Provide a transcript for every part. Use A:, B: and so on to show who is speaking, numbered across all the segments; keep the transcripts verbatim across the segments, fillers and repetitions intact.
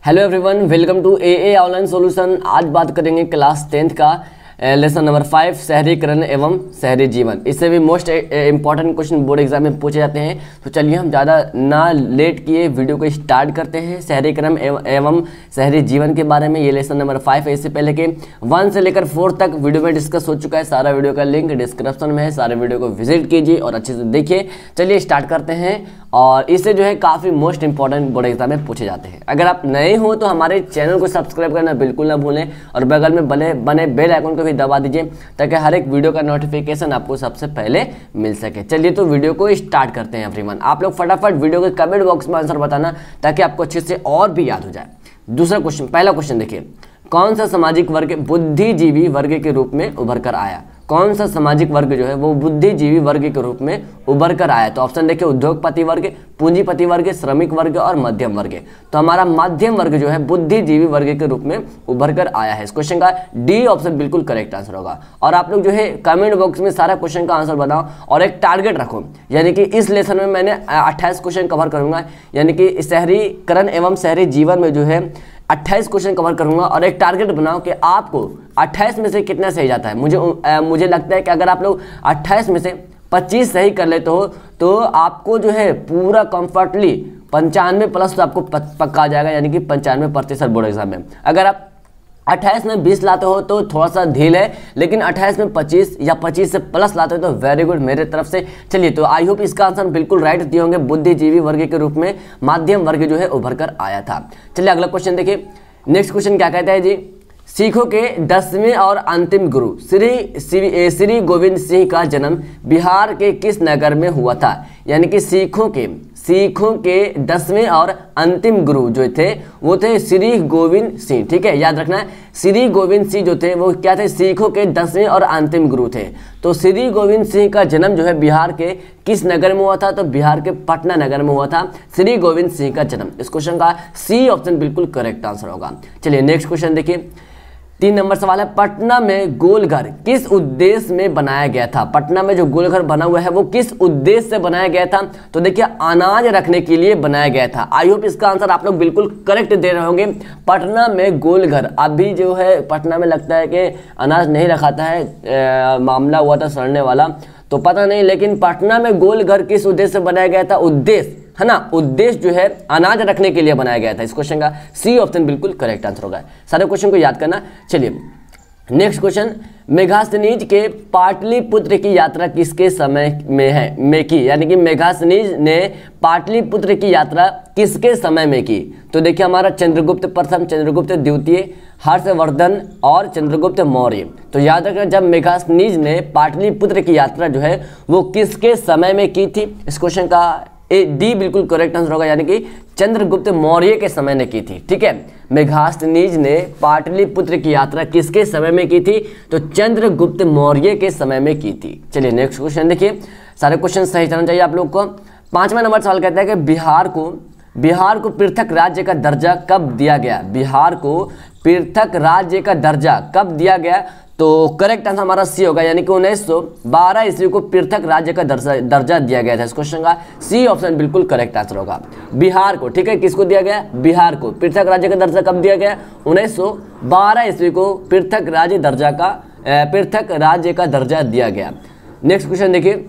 A: Hello everyone, welcome to A A online solution. आज बात करेंगे क्लास टेंथ का लेसन नंबर फाइव शहरीकरण एवं शहरी जीवन। इससे भी most important question board exam में पूछे जाते हैं। तो चलिए हम ज़्यादा ना लेट किए वीडियो को स्टार्ट करते हैं। शहरीकरण एवं, एवं शहरी जीवन के बारे में ये लेसन नंबर फाइव है। इससे पहले के वन से लेकर फोर तक वीडियो में डिस्कस हो चुका है। सारा वीडियो का लिंक डिस्क्रिप्शन में है, सारे वीडियो को विजिट कीजिए और अच्छे से देखिए। चलिए स्टार्ट करते हैं। और इससे जो है काफ़ी मोस्ट इंपॉर्टेंट बोर्ड एग्जाम में पूछे जाते हैं। अगर आप नए हो तो हमारे चैनल को सब्सक्राइब करना बिल्कुल ना भूलें और बगल में बने बने बेल आइकन को भी दबा दीजिए ताकि हर एक वीडियो का नोटिफिकेशन आपको सबसे पहले मिल सके। चलिए तो वीडियो को स्टार्ट करते हैं एवरीवन। आप लोग फटाफट वीडियो के कमेंट बॉक्स में आंसर बताना ताकि आपको अच्छे से और भी याद हो जाए। दूसरा क्वेश्चन, पहला क्वेश्चन देखिए, कौन सा सामाजिक वर्ग बुद्धिजीवी वर्ग के रूप में उभर कर आया? कौन सा सामाजिक वर्ग जो है वो बुद्धिजीवी वर्ग के रूप में उभर कर आया? तो ऑप्शन देखिए, उद्योगपति वर्ग, पूंजीपति वर्ग, श्रमिक वर्ग और मध्यम वर्ग। तो हमारा मध्यम वर्ग जो है बुद्धिजीवी वर्ग के रूप में उभर कर आया है। इस क्वेश्चन का डी ऑप्शन बिल्कुल करेक्ट आंसर होगा। और आप लोग जो है कमेंट बॉक्स में सारा क्वेश्चन का आंसर बनाओ और एक टारगेट रखो, यानी कि इस लेसन में मैंने अट्ठाईस क्वेश्चन कवर करूंगा, यानी कि शहरीकरण एवं शहरी जीवन में जो है अट्ठाईस क्वेश्चन कवर करूंगा। और एक टारगेट बनाओ कि आपको अट्ठाईस में से कितना सही जाता है। मुझे आ, मुझे लगता है कि अगर आप लोग अट्ठाईस में से पच्चीस सही कर लेते हो तो आपको जो है पूरा कंफर्टली पंचानवे प्लस तो आपको पक्का आ जाएगा, यानी कि पंचानवे प्रतिशत बोर्ड एग्जाम में। अगर आप अट्ठाईस में बीस लाते हो तो थोड़ा सा ढील है, लेकिन अट्ठाईस में पच्चीस या पच्चीस से प्लस लाते हो तो वेरी गुड मेरे तरफ से। चलिए तो आई होप इसका आंसर बिल्कुल राइट दिए होंगे। बुद्धिजीवी वर्ग के रूप में मध्यम वर्ग जो है उभर कर आया था। चलिए अगला क्वेश्चन देखिए। नेक्स्ट क्वेश्चन क्या कहता है जी, सिखों के दसवें और अंतिम गुरु श्री श्री श्री गोविंद सिंह का जन्म बिहार के किस नगर में हुआ था? यानी कि सिखों के सिखों के दसवें और अंतिम गुरु जो थे वो थे श्री गोविंद सिंह। ठीक है, याद रखना है, श्री गोविंद सिंह जो थे वो क्या थे? सिखों के दसवें और अंतिम गुरु थे। तो श्री गोविंद सिंह का जन्म जो है बिहार के किस नगर में हुआ था? तो बिहार के पटना नगर में हुआ था श्री गोविंद सिंह का जन्म। इस क्वेश्चन का सी ऑप्शन बिल्कुल करेक्ट आंसर होगा। चलिए नेक्स्ट क्वेश्चन देखिए, तीन नंबर सवाल है, पटना में गोलघर किस उद्देश्य में बनाया गया था? पटना में जो गोलघर बना हुआ है वो किस उद्देश्य से बनाया गया था? तो देखिए, अनाज रखने के लिए बनाया गया था। आई होप इसका आंसर आप लोग बिल्कुल करेक्ट दे रहे होंगे। पटना में गोलघर, अभी जो है पटना में लगता है कि अनाज नहीं रखाता है, आ, मामला हुआ था सड़ने वाला, तो पता नहीं, लेकिन पटना में गोलघर किस उद्देश्य से बनाया गया था? उद्देश्य है ना, उद्देश्य जो है अनाज रखने के लिए बनाया गया था। इस क्वेश्चन का सी ऑप्शन बिल्कुल करेक्ट आंसर होगा। सारे क्वेश्चन को याद करना। चलिए नेक्स्ट क्वेश्चन, मेघासनीज के पाटलिपुत्र की यात्रा किसके समय में है में की? यानी कि मेघासनीज ने पाटलिपुत्र की यात्रा किसके समय में की? तो देखिए, हमारा चंद्रगुप्त प्रथम, चंद्रगुप्त द्वितीय, हर्षवर्धन और चंद्रगुप्त मौर्य। तो याद रखना, जब मेघासनीज ने पाटलिपुत्र की यात्रा जो है वो किसके समय में की थी? इस क्वेश्चन का ए डी बिल्कुल करेक्ट आंसर होगा, यानी कि चंद्रगुप्त मौर्य के समय ने की थी। ठीक है, मेघासनीज ने पाटलिपुत्र की यात्रा किसके समय में की थी? तो चंद्रगुप्त मौर्य के समय में की थी। चलिए नेक्स्ट क्वेश्चन देखिए, सारे क्वेश्चन सही चलना चाहिए आप लोग को। पांचवा नंबर सवाल कहता है कि बिहार को बिहार को पृथक राज्य का दर्जा कब दिया गया? बिहार को पृथक राज्य का दर्जा कब दिया गया? तो करेक्ट आंसर हमारा सी होगा, यानी कि उन्नीस सौ बारह ईस्वी को पृथक राज्य का दर्जा दर्जा दिया गया था। इस क्वेश्चन का सी ऑप्शन बिल्कुल करेक्ट आंसर होगा। बिहार को, ठीक है, किसको दिया गया? बिहार को पृथक राज्य का दर्जा कब दिया गया? उन्नीस सौ बारह ईस्वी को पृथक राज्य दर्जा का पृथक राज्य का दर्जा दिया गया। नेक्स्ट क्वेश्चन देखिए,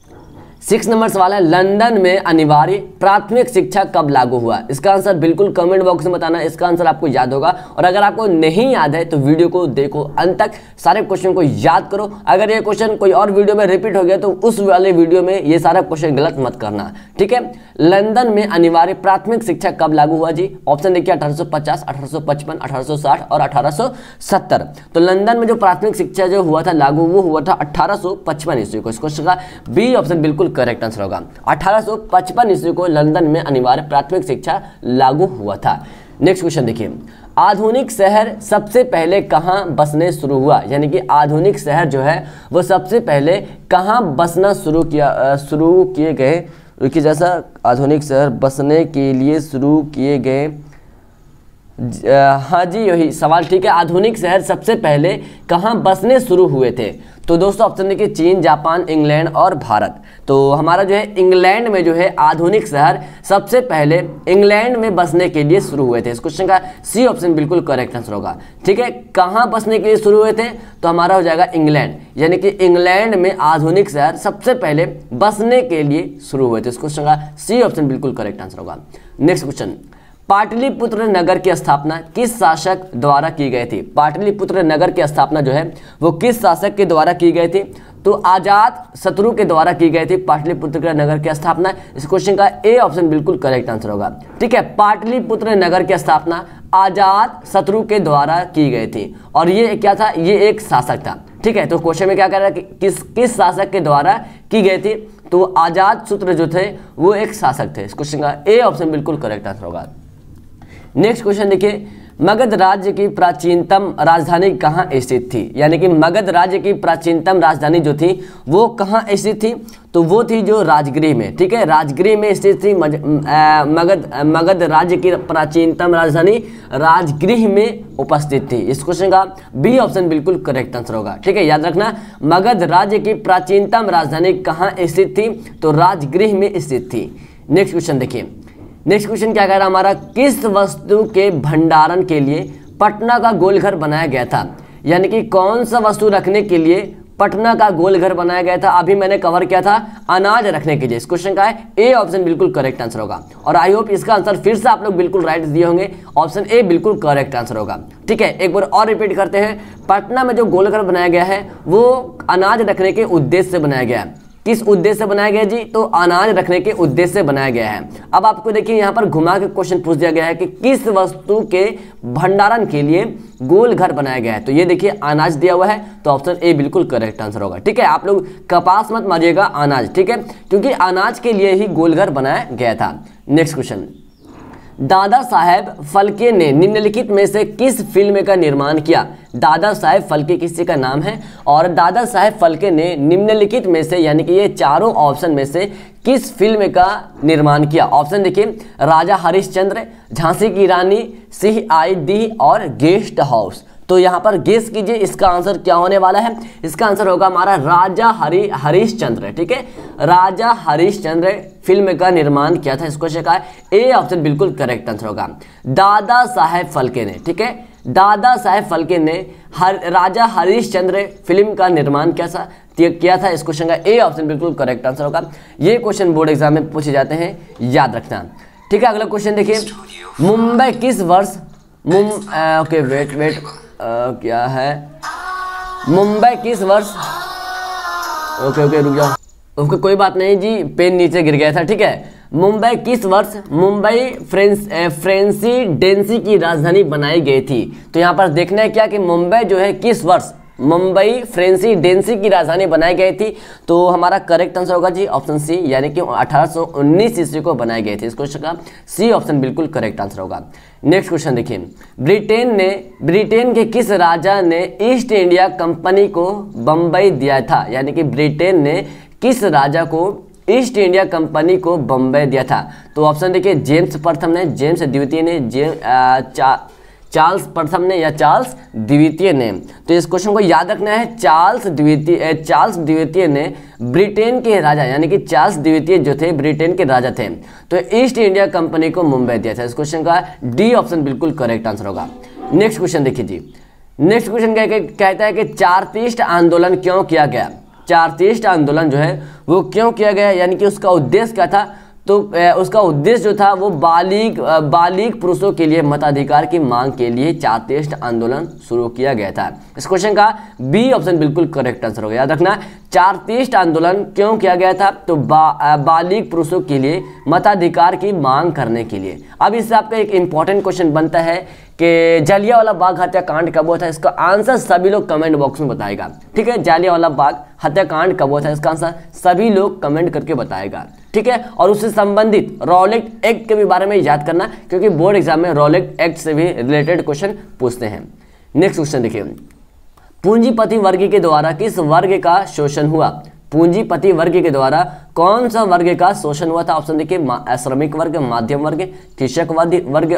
A: सिक्स नंबर सवाल है, लंदन में अनिवार्य प्राथमिक शिक्षा कब लागू हुआ? इसका आंसर बिल्कुल कमेंट बॉक्स में बताना। इसका आंसर आपको याद होगा, और अगर आपको नहीं याद है तो वीडियो को देखो अंत तक, सारे क्वेश्चन को याद करो। अगर ये क्वेश्चन कोई और वीडियो में रिपीट हो गया तो उस वाले वीडियो में ये सारा क्वेश्चन गलत मत करना। ठीक है, लंदन में अनिवार्य प्राथमिक शिक्षा कब लागू हुआ जी? ऑप्शन देखिए, अठारह सौ पचास, अठारह सौ पचपन, अठारह सौ साठ और अठारह सौ सत्तर। तो लंदन में जो प्राथमिक शिक्षा जो हुआ था लागू, वो हुआ था अठारह सौ पचपन ईस्वी को। इस क्वेश्चन का बी ऑप्शन बिल्कुल करेक्ट आंसर होगा। अठारह सौ पचपन ईस्वी को लंदन में अनिवार्य प्राथमिक शिक्षा लागू हुआ था। नेक्स्ट क्वेश्चन देखिए, आधुनिक शहर सबसे पहले कहां बसने शुरू हुआ? यानी कि आधुनिक शहर जो है वो सबसे पहले कहां बसना शुरू किया शुरू किए गए कि जैसा आधुनिक शहर बसने के लिए शुरू किए गए हाँ जी यही सवाल ठीक है। आधुनिक शहर सबसे पहले कहाँ बसने शुरू हुए थे? तो दोस्तों ऑप्शन देखिए चीन, जापान, इंग्लैंड और भारत। तो हमारा जो है इंग्लैंड में जो है आधुनिक शहर सबसे पहले इंग्लैंड में बसने के लिए शुरू हुए थे। इस क्वेश्चन का सी ऑप्शन बिल्कुल करेक्ट आंसर होगा। ठीक है, कहाँ बसने के लिए शुरू हुए थे? तो हमारा हो जाएगा इंग्लैंड, यानी कि इंग्लैंड में आधुनिक शहर सबसे पहले बसने के लिए शुरू हुए थे। इस क्वेश्चन का सी ऑप्शन बिल्कुल करेक्ट आंसर होगा। नेक्स्ट क्वेश्चन, पाटलिपुत्र नगर की स्थापना किस शासक द्वारा की गई थी? पाटलिपुत्र नगर की स्थापना जो है वो किस शासक के द्वारा की गई थी? तो अजात शत्रु के द्वारा की गई थी पाटलिपुत्र नगर की स्थापना। इस क्वेश्चन का ए ऑप्शन बिल्कुल करेक्ट आंसर होगा। ठीक है, पाटलिपुत्र नगर की स्थापना अजात शत्रु के द्वारा की गई थी और ये क्या था? ये एक शासक था। ठीक है, तो क्वेश्चन में क्या कह रहा है कि किस किस शासक के द्वारा की गई थी? तो अजात शत्रु जो थे वो एक शासक थे। इस क्वेश्चन का ए ऑप्शन बिल्कुल करेक्ट आंसर होगा। नेक्स्ट क्वेश्चन देखिए, मगध राज्य की प्राचीनतम राजधानी कहाँ स्थित थी? यानी कि मगध राज्य की प्राचीनतम राजधानी जो थी वो कहाँ स्थित थी? तो वो थी जो राजगृह में। ठीक है, राजगृह में स्थित थी मगध मगध राज्य की प्राचीनतम राजधानी राजगृह में उपस्थित थी। इस क्वेश्चन का बी ऑप्शन बिल्कुल करेक्ट आंसर होगा। ठीक है, याद रखना मगध राज्य की प्राचीनतम राजधानी कहाँ स्थित थी? तो राजगृह में स्थित थी। नेक्स्ट क्वेश्चन देखिए, नेक्स्ट क्वेश्चन क्या कह रहा है हमारा, किस वस्तु के भंडारण के लिए पटना का गोलघर बनाया गया था? यानी कि कौन सा वस्तु रखने के लिए पटना का गोलघर बनाया गया था? अभी मैंने कवर किया था अनाज रखने के लिए। इस क्वेश्चन का है ए ऑप्शन बिल्कुल करेक्ट आंसर होगा और आई होप इसका आंसर फिर से आप लोग बिल्कुल राइट दिए होंगे। ऑप्शन ए बिल्कुल करेक्ट आंसर होगा। ठीक है, एक बार और रिपीट करते हैं, पटना में जो गोलघर बनाया गया है वो अनाज रखने के उद्देश्य से बनाया गया है। किस उद्देश्य से बनाया गया जी? तो अनाज रखने के उद्देश्य से बनाया गया है। अब आपको देखिए यहाँ पर घुमा के क्वेश्चन पूछ दिया गया है कि किस वस्तु के भंडारण के लिए गोल घर बनाया गया है? तो ये देखिए अनाज दिया हुआ है, तो ऑप्शन ए बिल्कुल करेक्ट आंसर होगा। ठीक है, आप लोग कपास मत मारिएगा, अनाज। ठीक है, क्योंकि अनाज के लिए ही गोल घर बनाया गया था। नेक्स्ट क्वेश्चन, दादा साहेब फाल्के ने निम्नलिखित में से किस फिल्म का निर्माण किया? दादा साहेब फाल्के किसी का नाम है और दादा साहेब फाल्के ने निम्नलिखित में से यानी कि ये चारों ऑप्शन में से किस फिल्म का निर्माण किया? ऑप्शन देखिए, राजा हरिश्चंद्र, झांसी की रानी, सिंह आई दी और गेस्ट हाउस। तो यहाँ पर गेस कीजिए इसका आंसर क्या होने वाला है? इसका आंसर होगा हमारा राजा हरि हरिश्चंद्र। ठीक है, राजा हरिश्चंद्र फिल्म का निर्माण किया था। इस क्वेश्चन का ए ऑप्शन बिल्कुल करेक्ट आंसर होगा। दादा साहेब फाल्के ने, ठीक है, दादा साहेब फाल्के ने हर राजा हरिश्चंद्र फिल्म का निर्माण किया था किया था इस क्वेश्चन का ए ऑप्शन बिल्कुल करेक्ट आंसर होगा। ये क्वेश्चन बोर्ड एग्जाम में पूछे जाते हैं, याद रखना। ठीक है, अगला क्वेश्चन देखिए, मुंबई किस वर्ष मुम ओके वेट वेट Uh, क्या है मुंबई किस वर्ष ओके ओके रुक जाओ ओके कोई बात नहीं जी, पेन नीचे गिर गया था। ठीक है, मुंबई किस वर्ष मुंबई फ्रेंस फ्रेंसी डेंसी की राजधानी बनाई गई थी? तो यहाँ पर देखना है क्या कि मुंबई जो है किस वर्ष मुंबई फ्रेंसी डेंसी की राजधानी बनाई गई थी? तो हमारा करेक्ट आंसर होगा जी ऑप्शन सी, यानी कि अठारह सौ उन्नीस ईस्वी को बनाई गई थी। इस क्वेश्चन का सी ऑप्शन बिल्कुल करेक्ट आंसर होगा। नेक्स्ट क्वेश्चन देखिए, ब्रिटेन ने ब्रिटेन के किस राजा ने ईस्ट इंडिया कंपनी को बम्बई दिया था? यानी कि ब्रिटेन ने किस राजा को ईस्ट इंडिया कंपनी को बम्बई दिया था? तो ऑप्शन देखिए, जेम्स प्रथम ने, जेम्स द्वितीय ने, जेम चा चार्ल्स प्रथम ने या चार्ल्स द्वितीय ने। तो इस क्वेश्चन को याद रखना है, चार्ल्स द्वितीय चार्ल्स द्वितीय ने ब्रिटेन के राजा यानी कि चार्ल्स द्वितीय जो थे ब्रिटेन के राजा थे, तो ईस्ट इंडिया कंपनी को मुंबई दिया था। इस क्वेश्चन का डी ऑप्शन बिल्कुल करेक्ट आंसर होगा। नेक्स्ट क्वेश्चन देखिए जी, नेक्स्ट क्वेश्चन कहता है कि चारतीस्त आंदोलन क्यों किया गया? चारतीस्त आंदोलन जो है वो क्यों किया गया, यानी कि उसका उद्देश्य क्या था? तो उसका उद्देश्य जो था वो बालिग बालिग पुरुषों के लिए मताधिकार की मांग के लिए चारतीस्त आंदोलन शुरू किया गया था। इस क्वेश्चन का बी ऑप्शन बिल्कुल करेक्ट आंसर होगा। याद रखना, चारतीस्त आंदोलन क्यों किया गया था? तो बा, बालिग पुरुषों के लिए मताधिकार की मांग करने के लिए। अब इससे आपका एक इंपॉर्टेंट क्वेश्चन बनता है कि जलियांवाला बाग हत्याकांड कब हुआ था? इसका आंसर सभी लोग कमेंट बॉक्स में बताएगा। ठीक है, जलियांवाला बाग हत्याकांड कब हुआ था? इसका आंसर सभी लोग कमेंट करके बताएगा। ठीक है, और उससे संबंधित रॉलेट एक्ट के भी बारे में याद करना, क्योंकि बोर्ड एग्जाम में रॉलेट एक्ट से भी रिलेटेड क्वेश्चन पूछते हैं। नेक्स्ट क्वेश्चन देखिए, पूंजीपति वर्ग के द्वारा किस वर्ग का शोषण हुआ? पूंजीपति वर्ग के द्वारा कौन सा वर्ग का शोषण हुआ था? ऑप्शन देखिए, श्रमिक वर्ग, मध्यम वर्ग, कृषक वर्ग और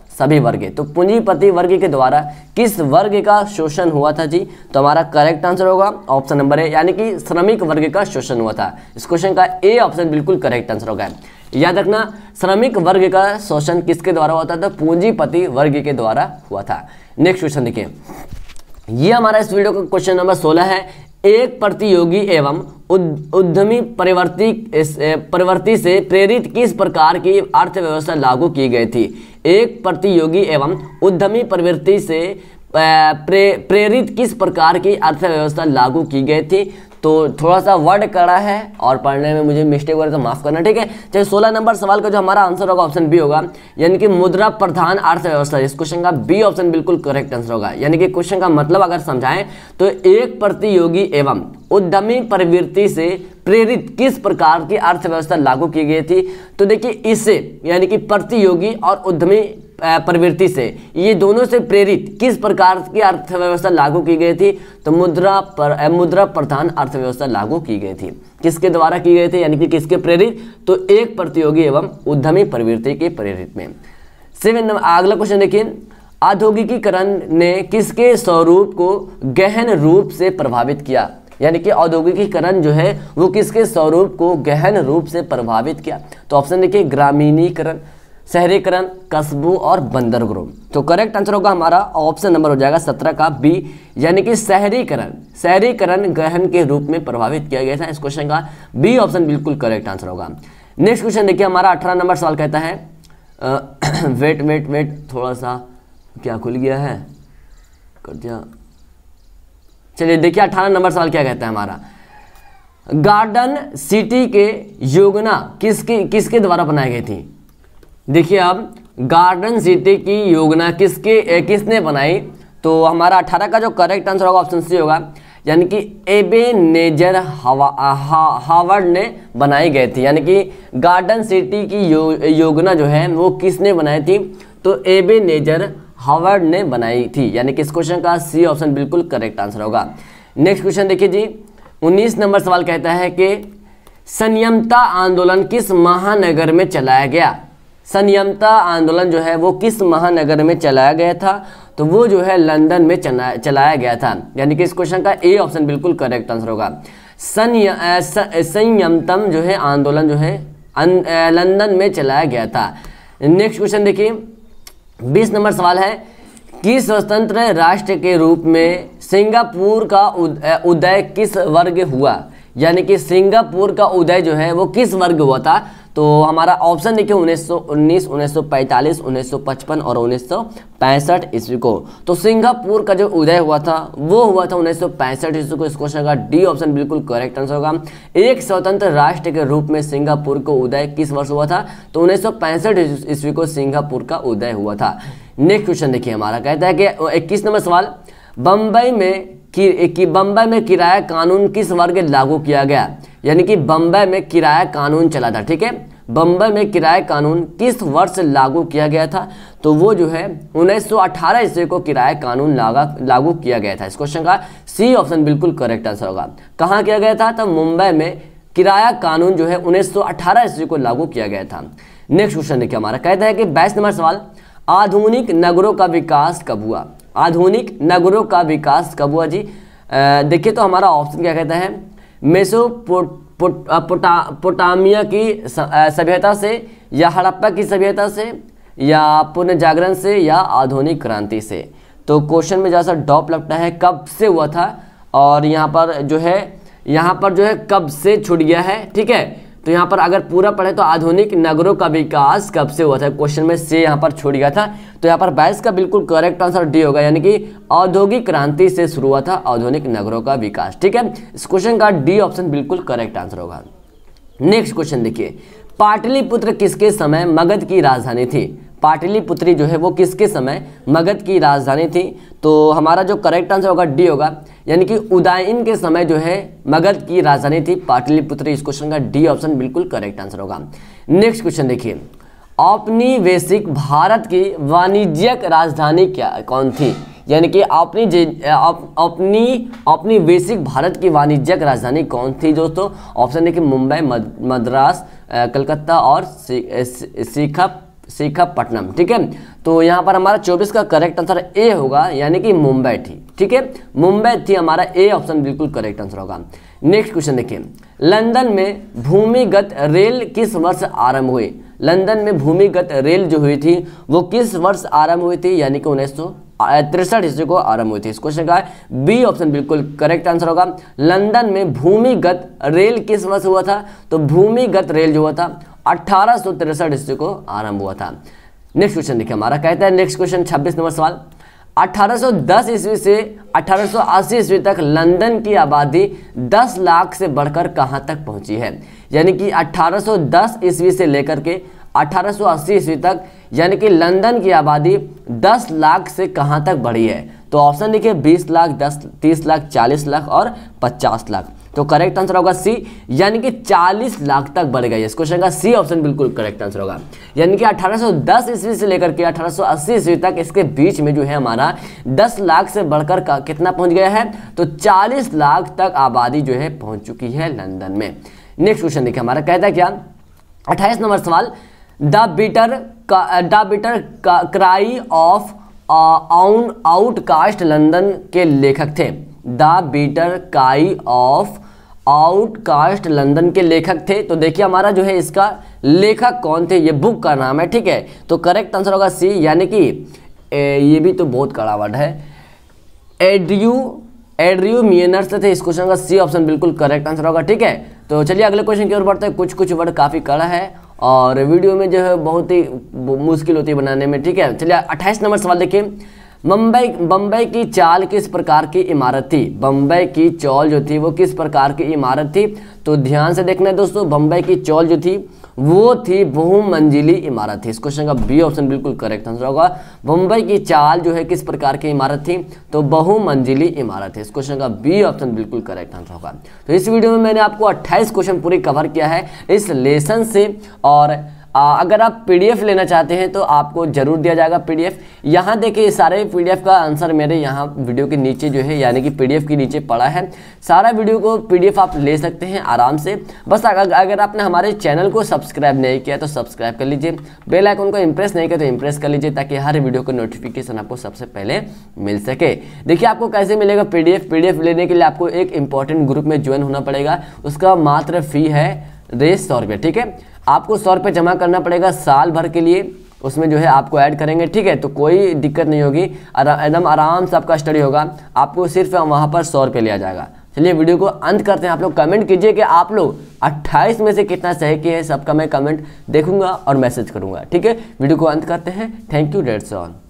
A: सभी वर्ग। तो पूंजीपति वर्ग के द्वारा किस वर्ग का शोषण हुआ था जी? तो हमारा करेक्ट आंसर होगा ऑप्शन नंबर ए, यानी कि श्रमिक वर्ग का शोषण हुआ था। इस क्वेश्चन का ए ऑप्शन बिल्कुल करेक्ट आंसर होगा। याद रखना, श्रमिक वर्ग का शोषण किसके द्वारा होता था? पूंजीपति वर्ग के द्वारा हुआ था। नेक्स्ट क्वेश्चन देखिए, ये हमारा इस वीडियो का क्वेश्चन नंबर सोलह है। एक प्रतियोगी एवं उद्यमी परिवर्ती परिवर्ती से प्रेरित किस प्रकार की अर्थव्यवस्था लागू की गई थी? एक प्रतियोगी एवं उद्यमी प्रवृत्ति से प्रे, प्रेरित किस प्रकार की अर्थव्यवस्था लागू की गई थी? तो थोड़ा सा वर्ड कड़ा है और पढ़ने में मुझे मिस्टेक हो रहा है तो माफ करना, ठीक है। चाहे सोलह नंबर सवाल का जो हमारा आंसर होगा ऑप्शन बी होगा, यानी कि मुद्रा प्रधान अर्थव्यवस्था। इस क्वेश्चन का बी ऑप्शन बिल्कुल करेक्ट आंसर होगा। यानी कि क्वेश्चन का मतलब अगर समझाएं तो एक प्रतियोगी एवं उद्यमी प्रवृत्ति से प्रेरित किस प्रकार की अर्थव्यवस्था लागू की गई थी? तो देखिए, इससे यानी कि प्रतियोगी और उद्यमी प्रवृत्ति से, ये दोनों से प्रेरित किस प्रकार की अर्थव्यवस्था लागू की गई थी? तो मुद्रा पर मुद्रा प्रधान अर्थव्यवस्था लागू की गई थी। किसके द्वारा की गई थी, यानी कि किसके प्रेरित? तो एक प्रतियोगी एवं उद्यमी प्रवृत्ति के प्रेरित में। सेवन नंबर अगला क्वेश्चन देखिए, औद्योगिकीकरण ने किसके स्वरूप को गहन रूप से प्रभावित किया? यानी कि औद्योगिकीकरण जो है वो किसके स्वरूप को गहन रूप से प्रभावित किया? तो ऑप्शन देखिए, ग्रामीणीकरण, शहरीकरण, कस्बों और बंदरगाहों। तो करेक्ट आंसर होगा हमारा ऑप्शन नंबर हो जाएगा सत्रह का बी, यानी कि शहरीकरण। शहरीकरण गहन के रूप में प्रभावित किया गया था। इस क्वेश्चन का बी ऑप्शन बिल्कुल करेक्ट आंसर होगा। नेक्स्ट क्वेश्चन देखिए, हमारा अठारह नंबर सवाल कहता है, आ, वेट वेट वेट थोड़ा सा क्या खुल गया है, कर दिया। चलिए देखिए, अठारह नंबर सवाल क्या कहता है हमारा, गार्डन सिटी के योजना किसके किसके द्वारा बनाई गई थी? देखिए, अब गार्डन सिटी की योजना किसके किसने बनाई? तो हमारा अठारह का जो करेक्ट आंसर होगा ऑप्शन सी होगा, यानी कि एबेनेजर हावर्ड ने बनाई गई थी। यानी कि गार्डन सिटी की यो, योजना जो है वो किसने बनाई थी? तो एबेनेजर हावर्ड ने बनाई थी। यानी कि इस क्वेश्चन का सी ऑप्शन बिल्कुल करेक्ट आंसर होगा। नेक्स्ट क्वेश्चन देखिए जी, उन्नीस नंबर सवाल कहता है कि संयमता आंदोलन किस महानगर में चलाया गया? संयमता आंदोलन जो है वो किस महानगर में चलाया गया था? तो वो जो है लंदन में चला, चलाया गया था। यानी कि इस क्वेश्चन का ए ऑप्शन बिल्कुल करेक्ट आंसर होगा। संयमतम जो है आंदोलन जो है लंदन में चलाया गया था। नेक्स्ट क्वेश्चन देखिए, बीस नंबर सवाल है कि स्वतंत्र राष्ट्र के रूप में सिंगापुर का उदय किस वर्ग हुआ? यानी कि सिंगापुर का उदय जो है वो किस वर्ग हुआ था? तो हमारा ऑप्शन देखिए, उन्नीस सौ उन्नीस, उन्नीस सौ पैंतालीस, उन्नीस सौ पचपन और उन्नीस सौ पैंसठ ईस्वी को। तो सिंगापुर का जो उदय हुआ था वो हुआ था उन्नीस सौ पैंसठ ईस्वी को। इस क्वेश्चन का डी ऑप्शन बिल्कुल करेक्ट आंसर होगा। एक स्वतंत्र राष्ट्र के रूप में सिंगापुर को उदय किस वर्ष हुआ था? तो उन्नीस सौ पैंसठ ईस्वी को सिंगापुर का उदय हुआ था। नेक्स्ट क्वेश्चन देखिए, हमारा कहता है कि इक्कीस नंबर सवाल, बम्बई में कि, कि बम्बई में किराया कानून किस वर्ग लागू किया गया? यानी कि बम्बई में किराया कानून चला था, ठीक है। बम्बई में किराया कानून किस वर्ष लागू किया गया था? तो वो जो है उन्नीस सौ अठारह ईस्वी को किराया कानून लागा लागू किया गया था। इस क्वेश्चन का सी ऑप्शन बिल्कुल करेक्ट आंसर होगा। कहाँ किया गया था? तो मुंबई में किराया कानून जो है उन्नीस सौ अठारह ईस्वी को लागू किया गया था। नेक्स्ट क्वेश्चन देखिए, हमारा कहता है कि बाईस नंबर सवाल, आधुनिक नगरों का विकास कब हुआ? आधुनिक नगरों का विकास कब हुआ जी? देखिए, तो हमारा ऑप्शन क्या कहता है, मेसोपोटामिया की सभ्यता से, या हड़प्पा की सभ्यता से, या पुनर्जागरण से, या आधुनिक क्रांति से। तो क्वेश्चन में जैसा डॉप लगता है कब से हुआ था, और यहाँ पर जो है यहाँ पर जो है कब से छूट गया है, ठीक है। तो यहाँ पर अगर पूरा पढ़े तो आधुनिक नगरों का विकास कब से हुआ था, क्वेश्चन में से यहाँ पर छूट गया था। तो यहाँ पर बाईस का बिल्कुल करेक्ट आंसर डी होगा, यानी कि औद्योगिक क्रांति से शुरू हुआ था आधुनिक नगरों का विकास, ठीक है। इस क्वेश्चन का डी ऑप्शन बिल्कुल करेक्ट आंसर होगा। नेक्स्ट क्वेश्चन देखिए, पाटलिपुत्र किसके समय मगध की राजधानी थी? पाटलिपुत्री जो है वो किसके समय मगध की राजधानी थी? तो हमारा जो करेक्ट आंसर होगा डी होगा, यानी कि उदयन के समय जो है मगध की राजधानी थी पाटलिपुत्री। इस क्वेश्चन का डी ऑप्शन बिल्कुल करेक्ट आंसर होगा। नेक्स्ट क्वेश्चन देखिए, औपनिवेशिक भारत की वाणिज्यिक राजधानी क्या कौन थी? यानी कि अपनी अपनी औपनिवेशिक भारत की वाणिज्यिक राजधानी कौन थी दोस्तों? ऑप्शन देखिए, मुंबई, मद्रास, कलकत्ता और विशाखापट्टनम, ठीक है। तो यहाँ पर हमारा चौबीस का करेक्ट आंसर ए होगा, यानी कि मुंबई थी, ठीक है, मुंबई थी, हमारा ए ऑप्शन बिल्कुल करेक्ट आंसर होगा। नेक्स्ट क्वेश्चन देखिए, लंदन में भूमिगत रेल किस वर्ष आरंभ हुई? लंदन में भूमिगत रेल जो हुई थी वो किस वर्ष आरंभ हुई थी, यानी कि उन्नीस सौ तिरसठ ईस्वी को आरंभ हुई थी। इस क्वेश्चन का बी ऑप्शन बिल्कुल करेक्ट आंसर होगा। लंदन में भूमिगत रेल किस वर्ष हुआ था? तो भूमिगत रेल जो हुआ था अठारह सौ तिरसठ ईस्वी को आरंभ हुआ था। नेक्स्ट क्वेश्चन देखिए, हमारा कहता है नेक्स्ट क्वेश्चन छब्बीस नंबर सवाल, अठारह सौ दस ईस्वी से अठारह सौ अस्सी ईस्वी तक लंदन की आबादी दस लाख से बढ़कर कहां तक पहुंची है? यानी कि अठारह सौ दस ईस्वी से लेकर के अठारह सौ अस्सी ईस्वी तक, यानी कि लंदन की आबादी दस लाख से कहां तक बढ़ी है? तो ऑप्शन देखिए बीस लाख, दस, तीस लाख, चालीस लाख और पचास लाख। तो करेक्ट आंसर होगा सी, यानी कि चालीस लाख तक बढ़ गई। इस क्वेश्चन का सी ऑप्शन बिल्कुल करेक्ट आंसर होगा। यानी कि अठारह सौ दस ईस्वी से लेकर के अठारह सौ अस्सी ईस्वी तक इसके बीच में जो है हमारा दस लाख से बढ़कर का कितना पहुंच गया है? तो चालीस लाख तक आबादी जो है पहुंच चुकी है लंदन में। नेक्स्ट क्वेश्चन देखिए, हमारा कहता है क्या, अट्ठाईस नंबर सवाल, the bitter the bitter cry of own outcast London के लेखक थे। The bitter cry of outcast London के लेखक थे। तो देखिए हमारा जो है इसका लेखक कौन थे, ये बुक का नाम है, ठीक है। तो करेक्ट आंसर होगा सी, यानी कि ये भी तो बहुत कड़ा वर्ड है, एड्रयू एड्रयू मियनर्स थे। इस क्वेश्चन का सी ऑप्शन बिल्कुल करेक्ट आंसर होगा, ठीक है। तो चलिए अगले क्वेश्चन की ओर बढ़ते हैं। कुछ कुछ वर्ड काफ़ी कड़ा है और वीडियो में जो है बहुत ही मुश्किल होती है बनाने में, ठीक है। चलिए अट्ठाईस नंबर सवाल देखिए, मुंबई बम्बई की चाल किस प्रकार की इमारत थी? बम्बई की चौल जो थी वो किस प्रकार की इमारत थी? तो ध्यान से देखना है दोस्तों, बम्बई की चौल जो थी वो थी बहुमंजिली इमारत थी। इस क्वेश्चन का बी ऑप्शन बिल्कुल करेक्ट आंसर होगा। मुंबई की चाल जो है किस प्रकार की इमारत थी? तो बहुमंजिली इमारत है। इस क्वेश्चन का बी ऑप्शन बिल्कुल करेक्ट आंसर होगा। तो इस वीडियो में मैंने आपको अट्ठाईस क्वेश्चन पूरी कवर किया है इस लेसन से। और आ, अगर आप पीडीएफ लेना चाहते हैं तो आपको जरूर दिया जाएगा पीडीएफ। यहाँ देखिए सारे पीडीएफ का आंसर मेरे यहाँ वीडियो के नीचे जो है, यानी कि पीडीएफ के नीचे पड़ा है। सारा वीडियो को पीडीएफ आप ले सकते हैं आराम से। बस अगर, अगर आपने हमारे चैनल को सब्सक्राइब नहीं किया तो सब्सक्राइब कर लीजिए, बेल आइकन को इम्प्रेस नहीं किया तो इम्प्रेस कर लीजिए, ताकि हर वीडियो का नोटिफिकेशन आपको सबसे पहले मिल सके। देखिए आपको कैसे मिलेगा पीडीएफ? पीडीएफ लेने के लिए आपको एक इंपॉर्टेंट ग्रुप में ज्वाइन होना पड़ेगा। उसका मात्र फी है रेस सौ रुपये, ठीक है। आपको सौ रुपये जमा करना पड़ेगा साल भर के लिए, उसमें जो है आपको ऐड करेंगे, ठीक है। तो कोई दिक्कत नहीं होगी, एकदम आराम से आपका स्टडी होगा। आपको सिर्फ वहाँ पर सौ रुपये लिया जाएगा। चलिए वीडियो को अंत करते हैं। आप लोग कमेंट कीजिए कि आप लोग अट्ठाईस में से कितना सही किए हैं। सबका मैं कमेंट देखूंगा और मैसेज करूंगा, ठीक है। वीडियो को अंत करते हैं। Thank you, that's all.